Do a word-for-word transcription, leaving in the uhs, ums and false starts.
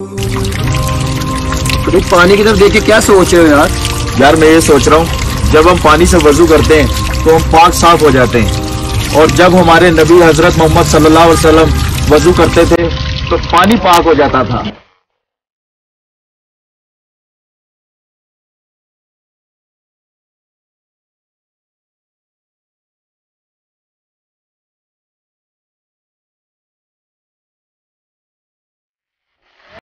तो पानी की तरफ देख के क्या सोच रहे हो यार? यार मैं ये सोच रहा हूँ, जब हम पानी से वजू करते हैं तो हम पाक साफ हो जाते हैं, और जब हमारे नबी हजरत मोहम्मद सल्लल्लाहु अलैहि वसल्लम वजू करते थे तो पानी पाक हो जाता था।